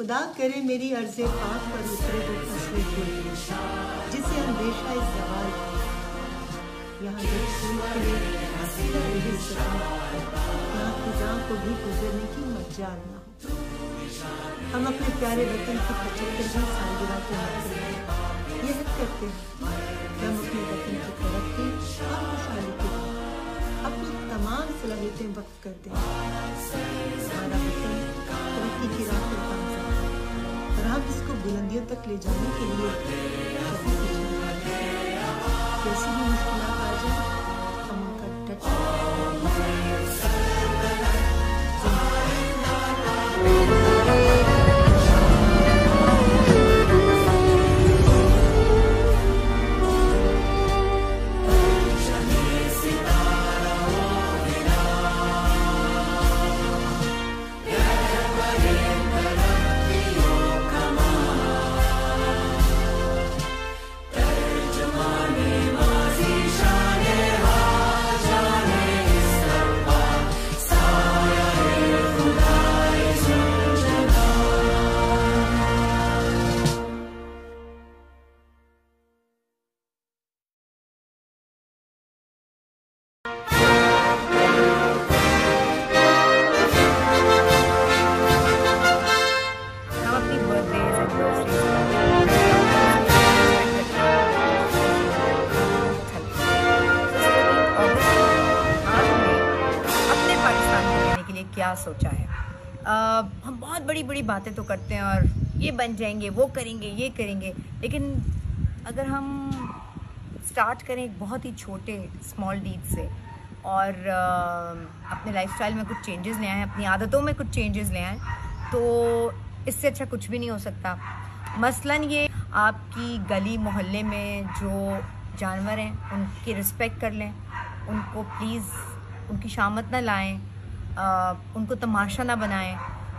खुदा करे मेरी अर्ज़े पाक पर उतरे वो फसले फूल जिसे अंदेशा इस जवाल यहाँ जब फूल खिले सीधा रही यहाँ खुदा को भी गुजरने की मजाल ना हो। हम अपने प्यारे वतन की 75वीं सालगिरह के मौके पर यह करते हैं कि हम अपने वतन की तरक्की और खुशहाली के लिए अपनी तमाम सलाहियतें वक्फ करते हैं। हमारा वतन तरक्की की राह पर गामज़न है और हम इसको बुलंदियों तक ले जाने के लिए कभी पीछे नहीं हटेंगे। कैसी भी मुश्किलात आ जाए हम उनका डट क्या सोचा है। हम बहुत बड़ी बड़ी बातें तो करते हैं और ये बन जाएंगे, वो करेंगे, ये करेंगे, लेकिन अगर हम स्टार्ट करें एक बहुत ही छोटे स्मॉल डीड से और अपने लाइफस्टाइल में कुछ चेंजेस ले आएँ, अपनी आदतों में कुछ चेंजेस ले आएँ, तो इससे अच्छा कुछ भी नहीं हो सकता। मसलन ये आपकी गली मोहल्ले में जो जानवर हैं उनकी रिस्पेक्ट कर लें, उनको प्लीज़ उनकी शामत ना लाएं, उनको तमाशा ना बनाएं।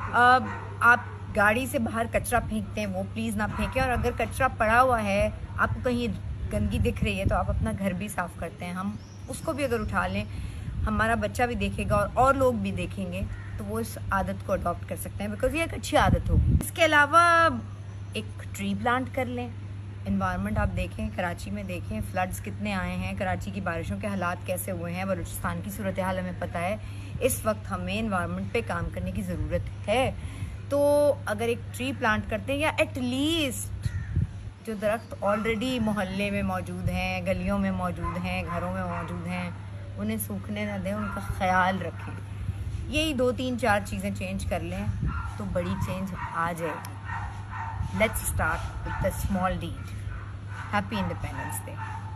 आप गाड़ी से बाहर कचरा फेंकते हैं वो प्लीज़ ना फेंकें, और अगर कचरा पड़ा हुआ है, आपको कहीं गंदगी दिख रही है, तो आप अपना घर भी साफ़ करते हैं, हम उसको भी अगर उठा लें, हमारा बच्चा भी देखेगा और लोग भी देखेंगे, तो वो इस आदत को अडॉप्ट कर सकते हैं, बिकॉज ये एक अच्छी आदत होगी। इसके अलावा एक ट्री प्लांट कर लें। इन्वायरमेंट आप देखें, कराची में देखें फ्लड्स कितने आए हैं, कराची की बारिशों के हालात कैसे हुए हैं, बलूचिस्तान की सूरत हाल हमें पता है। इस वक्त हमें इन्वायरमेंट पे काम करने की ज़रूरत है। तो अगर एक ट्री प्लांट करते हैं, या एटलीस्ट जो दरख्त ऑलरेडी मोहल्ले में मौजूद हैं, गलियों में मौजूद हैं, घरों में मौजूद हैं, उन्हें सूखने ना दें, उनका ख्याल रखें। यही 2 3 4 चीज़ें चेंज कर लें तो बड़ी चेंज आ जाएगी। Let's start with the small deed. Happy Independence Day.